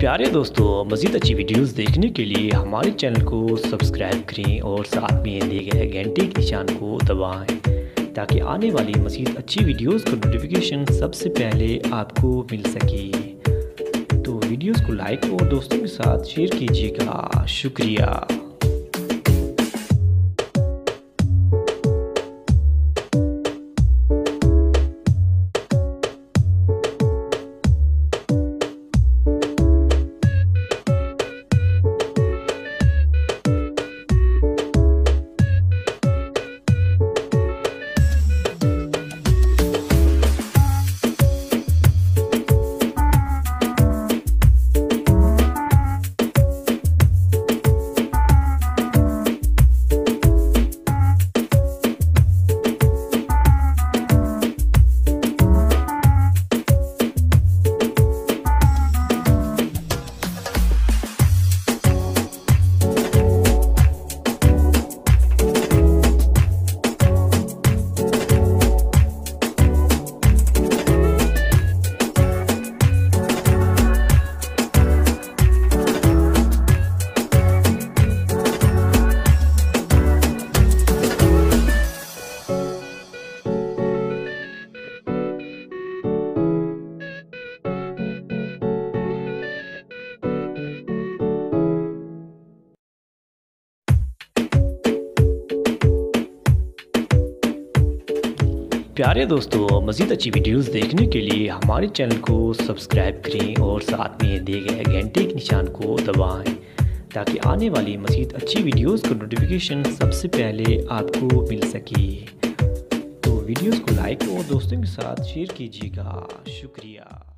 प्यारे दोस्तों, मज़ीद अच्छी वीडियोस देखने के लिए हमारे चैनल को सब्सक्राइब करें और साथ में दिए गए घंटे के निशान को दबाएं ताकि आने वाली मज़ीद अच्छी वीडियोस का नोटिफिकेशन सबसे पहले आपको मिल सके। तो वीडियोस को लाइक और दोस्तों के साथ शेयर कीजिएगा। शुक्रिया। प्यारे दोस्तों, मज़ीद अच्छी वीडियोस देखने के लिए हमारे चैनल को सब्सक्राइब करें और साथ में दिए गए घंटे के निशान को दबाएं ताकि आने वाली मज़ीद अच्छी वीडियोस का नोटिफिकेशन सबसे पहले आपको मिल सके। तो वीडियोस को लाइक और दोस्तों के साथ शेयर कीजिएगा। शुक्रिया।